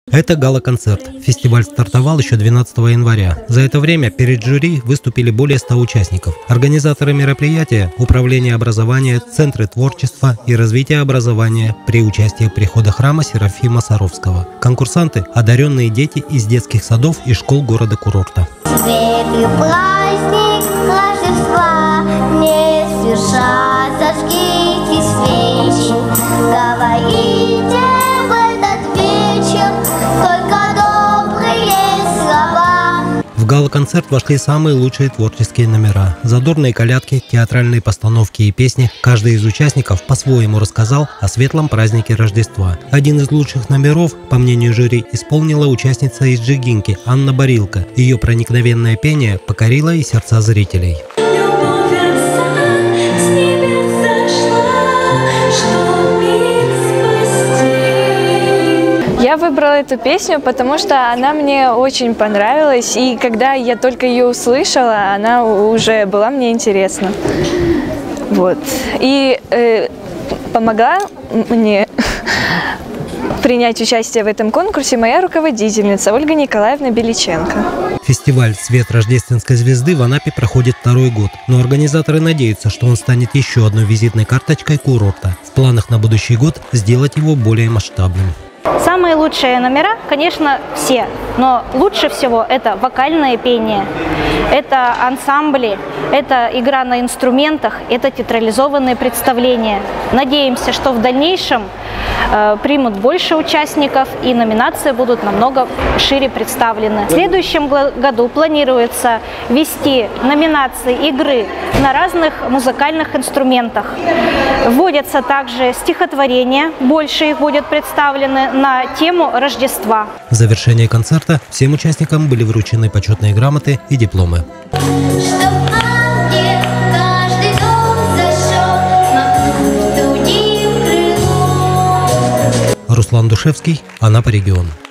Это гала-концерт. Фестиваль стартовал еще 12 января. За это время перед жюри выступили более 100 участников. Организаторы мероприятия – Управление образования, Центры творчества и развития образования при участии прихода храма Серафима Саровского. Конкурсанты – одаренные дети из детских садов и школ города-курорта. Светлый праздник Рождества не спеша зажгите свечи, говорите в этот вечер только добрые слова. В гала-концерт вошли самые лучшие творческие номера. Задорные колядки, театральные постановки и песни. Каждый из участников по-своему рассказал о светлом празднике Рождества. Один из лучших номеров, по мнению жюри, исполнила участница из Джигинки Анна Барилка. Ее проникновенное пение покорило и сердца зрителей. Я выбрала эту песню, потому что она мне очень понравилась, и когда я только ее услышала, она уже была мне интересна. Вот. И помогла мне принять участие в этом конкурсе моя руководительница Ольга Николаевна Беличенко. Фестиваль «Свет рождественской звезды» в Анапе проходит второй год, но организаторы надеются, что он станет еще одной визитной карточкой курорта. В планах на будущий год сделать его более масштабным. Самые лучшие номера, конечно, все, но лучше всего это вокальное пение, это ансамбли, это игра на инструментах, это театрализованные представления. Надеемся, что в дальнейшем примут больше участников и номинации будут намного шире представлены. В следующем году планируется вести номинации игры на разных музыкальных инструментах. Вводятся также стихотворения, больше их будет представлены на тему Рождества. В завершении концерта всем участникам были вручены почетные грамоты и дипломы. Руслан Душевский, Анапа регион.